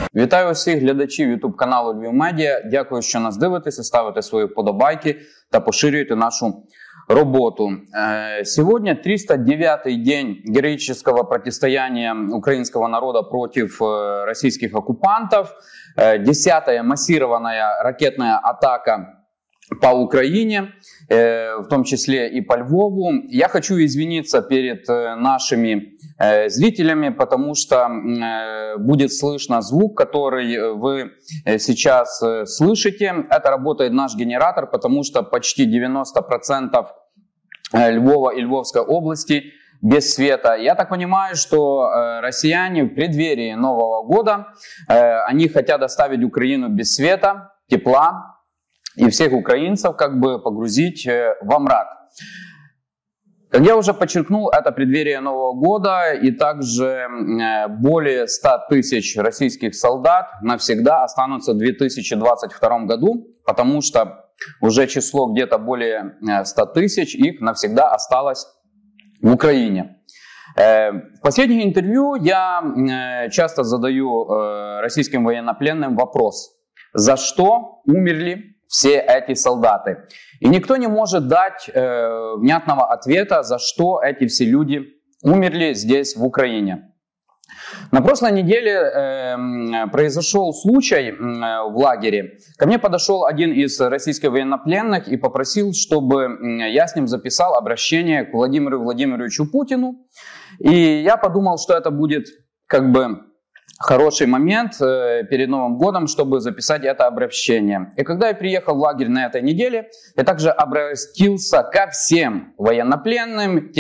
Вітаю всіх глядачів YouTube каналу Львів Медіа. Дякую, що нас дивитеся, ставите свої вподобайки та поширюєте нашу работу. Сегодня 309-й день героического противостояния украинского народа против российских оккупантов. 10-я массированная ракетная атака по Украине, в том числе и по Львову. Я хочу извиниться перед нашими зрителями, потому что будет слышно звук, который вы сейчас слышите. Это работает наш генератор, потому что почти 90% Львова и Львовской области без света. Я так понимаю, что россияне в преддверии Нового года, они хотят оставить Украину без света, тепла, и всех украинцев как бы погрузить во мрак. Как я уже подчеркнул, это преддверие Нового года, и также более 100 тысяч российских солдат навсегда останутся в 2022 году, потому что уже число где-то более 100 тысяч их навсегда осталось в Украине. В последних интервью я часто задаю российским военнопленным вопрос: за что умерли все эти солдаты? И никто не может дать внятного ответа, за что эти все люди умерли здесь, в Украине. На прошлой неделе произошел случай в лагере. Ко мне подошел один из российских военнопленных и попросил, чтобы я с ним записал обращение к Владимиру Владимировичу Путину. И я подумал, что это будет как бы хороший момент перед Новым годом, чтобы записать это обращение. И когда я приехал в лагерь на этой неделе, я также обратился ко всем военнопленным,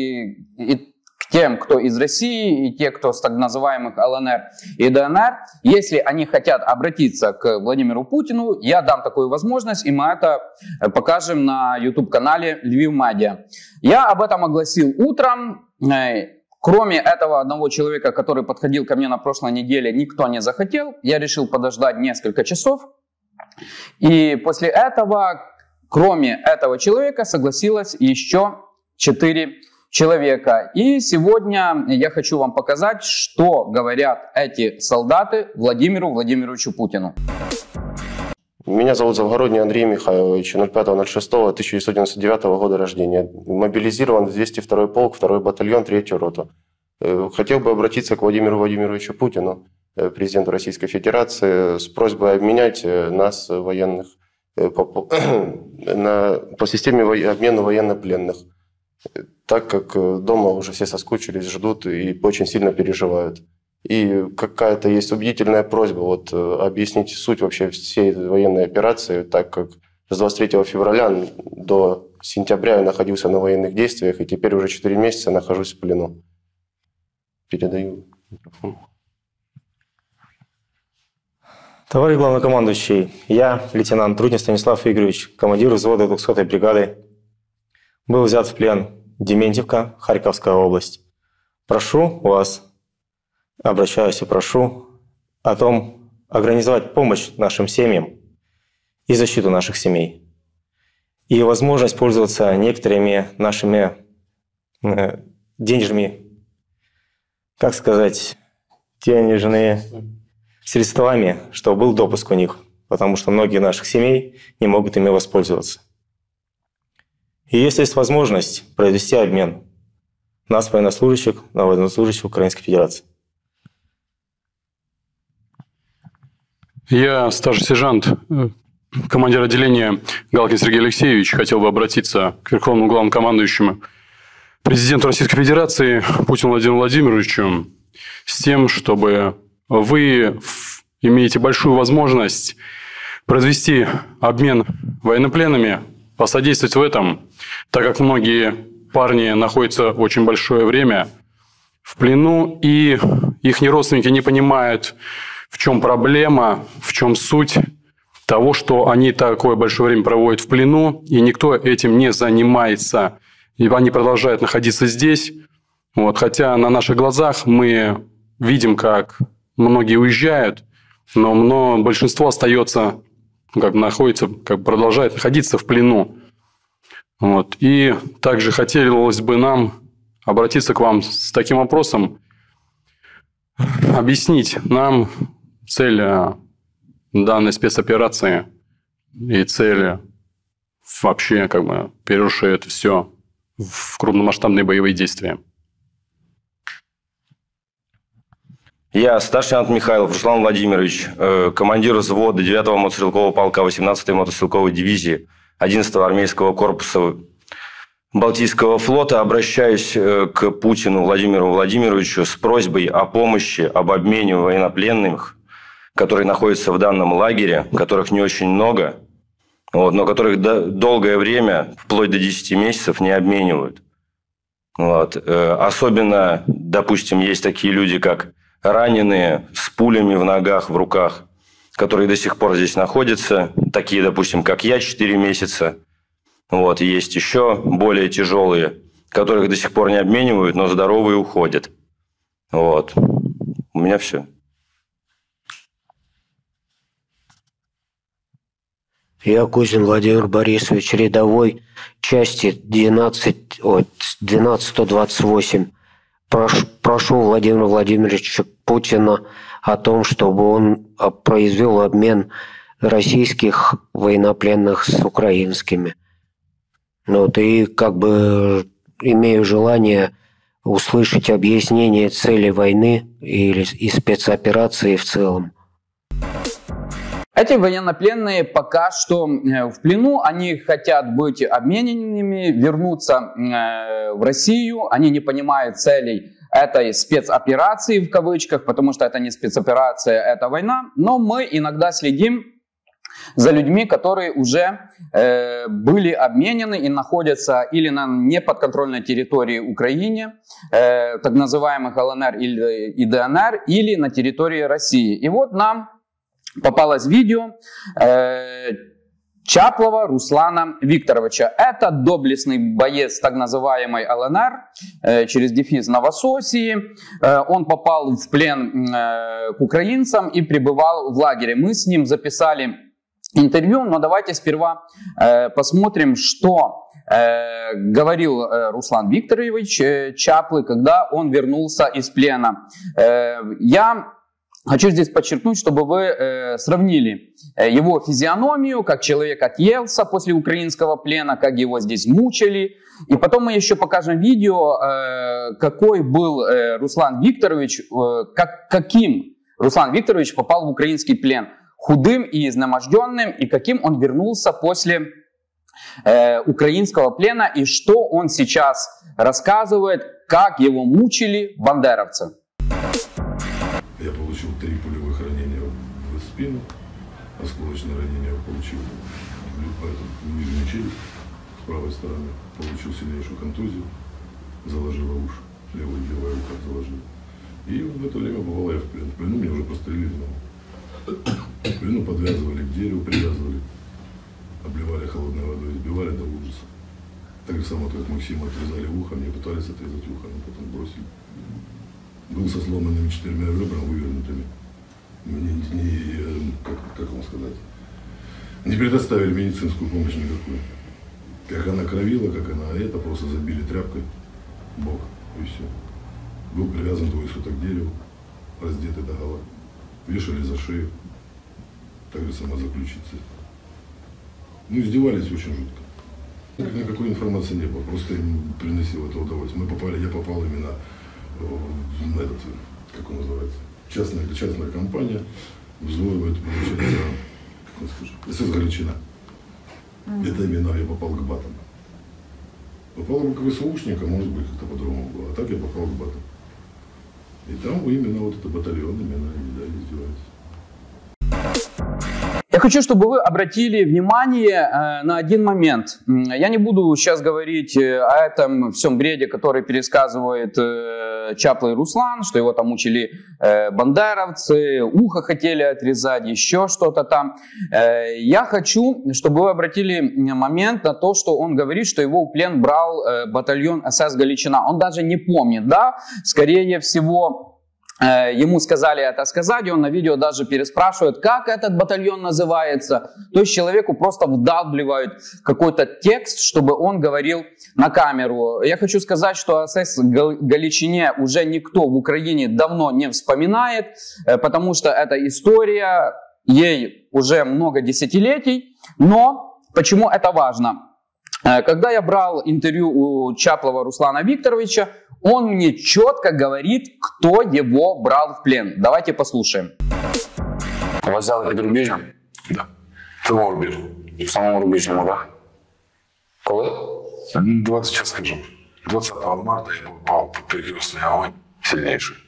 к тем, кто из России, и те, кто с так называемых ЛНР и ДНР. Если они хотят обратиться к Владимиру Путину, я дам такую возможность, и мы это покажем на YouTube-канале Львив Медиа. Я об этом огласил утром. Кроме этого одного человека, который подходил ко мне на прошлой неделе, никто не захотел. Я решил подождать несколько часов. И после этого, кроме этого человека, согласилось еще 4 человека. И сегодня я хочу вам показать, что говорят эти солдаты Владимиру Владимировичу Путину. Меня зовут Завгородний Андрей Михайлович, 05.06.1999 года рождения. Мобилизирован в 202-й полк, 2-й батальон, 3-ю роту. Хотел бы обратиться к Владимиру Владимировичу Путину, президенту Российской Федерации, с просьбой обменять нас, военных, по системе обмена военнопленных, так как дома уже все соскучились, ждут и очень сильно переживают. И какая-то есть убедительная просьба объяснить суть вообще всей военной операции, так как с 23 февраля до сентября я находился на военных действиях, и теперь уже 4 месяца нахожусь в плену. Передаю микрофон. Товарищ главнокомандующий, я, лейтенант Трутнев Станислав Игоревич, командир взвода 200-й бригады, был взят в плен Дементьевка, Харьковская область. Прошу вас, обращаюсь и прошу о том, организовать помощь нашим семьям и защиту наших семей. И возможность пользоваться некоторыми нашими денежными, как сказать, денежными средствами, чтобы был допуск у них, потому что многие наших семей не могут ими воспользоваться. И если есть возможность произвести обмен нас, военнослужащих, на военнослужащих Украинской Федерации. Я старший сержант, командир отделения Галкин Сергей Алексеевич. Хотел бы обратиться к Верховному главнокомандующему, президенту Российской Федерации Путину Владимиру Владимировичу с тем, чтобы вы имеете большую возможность произвести обмен военнопленными, посодействовать в этом, так как многие парни находятся очень большое время в плену, и их родственники не понимают, в чем проблема, в чем суть того, что они такое большое время проводят в плену, и никто этим не занимается. И они продолжают находиться здесь. Хотя на наших глазах мы видим, как многие уезжают, но большинство остается, продолжает находиться в плену. И также хотелось бы нам обратиться к вам с таким вопросом, объяснить нам, цель данной спецоперации и цель вообще как бы переросшее это все в крупномасштабные боевые действия. Я, старший лейтенант Михайлов Руслан Владимирович, командир взвода 9-го мотострелкового полка 18-й мотострелковой дивизии 11-го армейского корпуса Балтийского флота, обращаюсь к Путину Владимиру Владимировичу с просьбой о помощи, об обмене военнопленных, которые находятся в данном лагере, которых не очень много, но которых долгое время, вплоть до 10 месяцев, не обменивают. Особенно, допустим, есть такие люди, как раненые с пулями в ногах, в руках, которые до сих пор здесь находятся. Такие, допустим, как я, 4 месяца. Есть еще более тяжелые, которых до сих пор не обменивают, но здоровые уходят. У меня все. Я Кузин Владимир Борисович, рядовой части 12-128. Прошу Владимира Владимировича Путина о том, чтобы он произвел обмен российских военнопленных с украинскими. И имею желание услышать объяснение цели войны и спецоперации в целом. Эти военнопленные пока что в плену, они хотят быть обмененными, вернуться в Россию, они не понимают целей этой спецоперации в кавычках, потому что это не спецоперация, это война, но мы иногда следим за людьми, которые уже были обменены и находятся или на неподконтрольной территории Украины, так называемых ЛНР и ДНР, или на территории России. И нам попалось видео Чаплова Руслана Викторовича. Это доблестный боец так называемой ЛНР, через дефис Новососии. Он попал в плен к украинцам и пребывал в лагере. Мы с ним записали интервью, но давайте сперва посмотрим, что говорил Руслан Викторович Чаплый, когда он вернулся из плена. Я хочу здесь подчеркнуть, чтобы вы сравнили его физиономию, как человек отъелся после украинского плена, как его здесь мучили. И потом мы еще покажем видео, какой был Руслан Викторович, каким Руслан Викторович попал в украинский плен. Худым и изнеможденным, и каким он вернулся после украинского плена, и что он сейчас рассказывает, как его мучили бандеровцы. Я получил 3 пулевых ранения в спину, осколочное ранение получил в нижнюю челюсть с правой стороны, получил сильнейшую контузию, заложила уши, левое ухо заложила. И в это время попал я в плен. В плену меня уже пострелили. В плену подвязывали к дереву, привязывали, обливали холодной водой, избивали до ужаса. Так же само, как Максиму отрезали ухо, мне пытались отрезать ухо, но потом бросили. Был со сломанными 4 ребрами, вывернутыми. Как вам сказать, не предоставили медицинскую помощь никакую. Как она кровила, как она это, просто забили тряпкой в бок, и все. Был привязан 2 суток к дереву, раздетый догола. Вешали за шею, так же самозаключиться. Издевались очень жутко. Никакой информации не было, просто им приносил это удовольствие. Я попал именно в этот, как он называется, частная компания, взвоивает, получается, как он скажет, СС Галичина. Это именно я попал к батам. Попал бы к ВСУшникам, может быть, как-то по-другому было, а так я попал к батам. И там именно это батальон, именно они издеваются. Я хочу, чтобы вы обратили внимание на один момент. Я не буду сейчас говорить о этом всем бреде, который пересказывает Чаплый Руслан, что его там учили бандеровцы, ухо хотели отрезать, еще что-то там. Я хочу, чтобы вы обратили момент на то, что он говорит, что его в плен брал батальон СС Галичина. Он даже не помнит, да? Скорее всего, ему сказали это сказать, и он на видео даже переспрашивает, как этот батальон называется. То есть человеку просто вдалбливают какой-то текст, чтобы он говорил на камеру. Я хочу сказать, что о СС Галичине уже никто в Украине давно не вспоминает, потому что эта история, ей уже много десятилетий. Но почему это важно? Когда я брал интервью у Чаплова Руслана Викторовича, он мне четко говорит, кто его брал в плен. Давайте послушаем. Вас взяли під Рубіжнем? Да. В самому Рубіжному? В самому Рубіжному, так? Коли? 20, сейчас скажу. 20 марта я попал под перекрестный огонь сильнейший.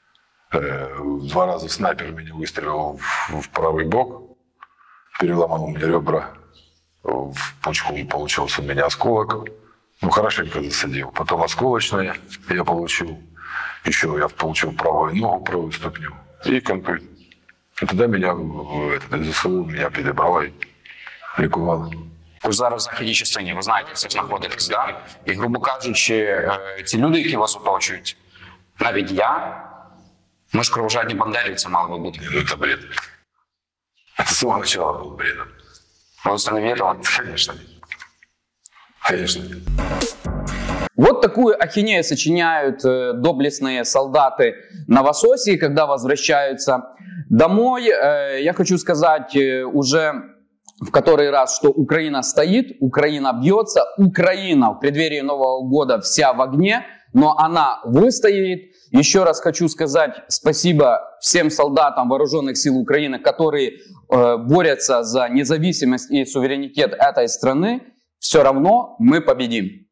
2 раза снайпер меня выстрелил в правый бок, переломал мне ребра, в почку получился у меня осколок. Ну, хорошенько засадил. Потом осколочное я получил. Еще я получил правую ногу, правую ступню. И контузию. И тогда меня ЗСУ меня перебрало и лікували. Ви зараз в західній частині, ви знаєте, це знаходитесь, да? І, грубо кажучи, ці люди, які вас оточують, навіть я, ми ж кровожадні бандерівці мали би бути. Ну, это бред. Это с самого начала был бредом. Ви в це не вірили? Конечно. Конечно. Вот такую ахинею сочиняют доблестные солдаты Новососии, когда возвращаются домой. Я хочу сказать уже в который раз, что Украина стоит, Украина бьется, Украина в преддверии Нового года вся в огне, но она выстоит. Еще раз хочу сказать спасибо всем солдатам вооруженных сил Украины, которые борются за независимость и суверенитет этой страны. Все равно мы победим.